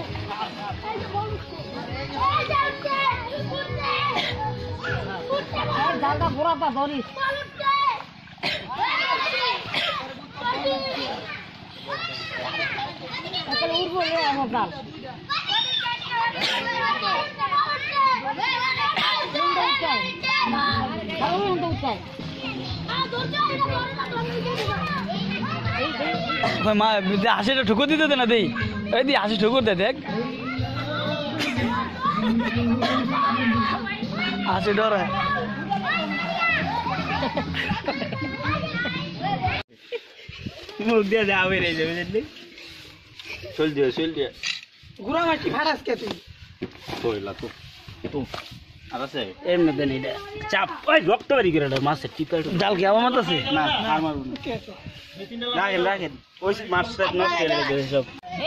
জালটা পুরাটা ধরিস উঠবো আমার জাল মা হাসিটা ঠুকুর দিতে দে না দেই এই দি হাসি ঠুকুর দে দেখ হাসি ডরে মুখ দিয়ে যাবে রে যাবে বুঝলি চল দিয়ে গুড়া মাটি ফারাস কে তুই তোইলা তো তো আর আছে এমনি দেন এটা চাপ ওই রক্ত বাড়ি করে মাছের টিপা জাল কি আমার মত আছে না আর মারবো না রাখেন ওই মাছটা নষ্ট করে দেবে সব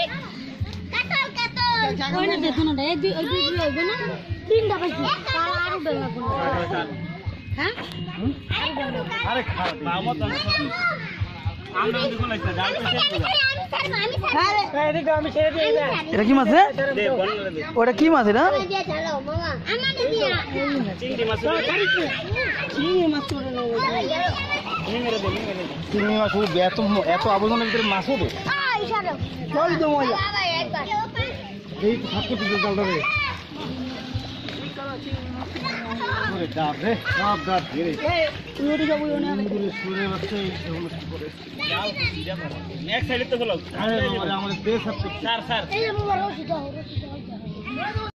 ওই না দেখো না এই দুই হবে না তিনটা পাইছি তার আরো বেলা কোন হ্যাঁ আরে খা মামা তো আমরা দেখো লাগছে জাল পেছে এদিকে আমি ছেড়ে দিয়ে যাই এটা কি মাছ দে বল দে ওটা কি মাছ এটা চিংড়ি মাছ চিংড়ি মাছ চলে না চিংড়ি মাছ এত আবর্জনার ভিতরে মাছও তো চল তো মজা এই হাত করতে জালটা রে ওরে ডাব রে ডাব ধীরে তুই ওদিকে যাবো না সুরে বাচ্চা এগুলো কি করে এক সাইডে তো হলো আরে আমাদের দেশ স্যার এই বাবা রসি দাও